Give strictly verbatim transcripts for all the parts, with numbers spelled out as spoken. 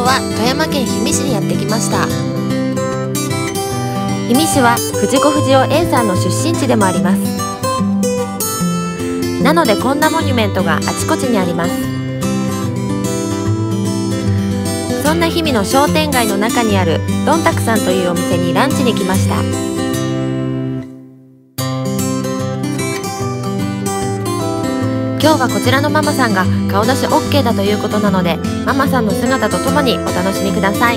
は富山県氷見市にやってきました。氷見市は藤子不二雄 A さんの出身地でもあります。なのでこんなモニュメントがあちこちにあります。そんな氷見の商店街の中にあるどんたくさんというお店にランチに来ました。今日はこちらのママさんが顔出し オーケー だということなので、ママさんの姿とともにお楽しみください。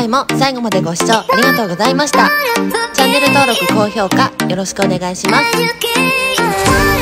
も最後までご視聴ありがとうございました。チャンネル登録、高評価よろしくお願いします。